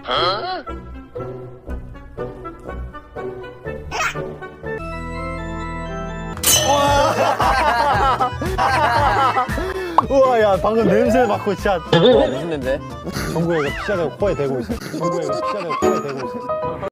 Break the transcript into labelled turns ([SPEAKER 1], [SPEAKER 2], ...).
[SPEAKER 1] 우와, 야, 방금 냄새 맡고 진짜.
[SPEAKER 2] 무슨 냄새?
[SPEAKER 1] 정국이가 피자가 코에 대고 있어. 정국이가 피자가 코에 대고 있어.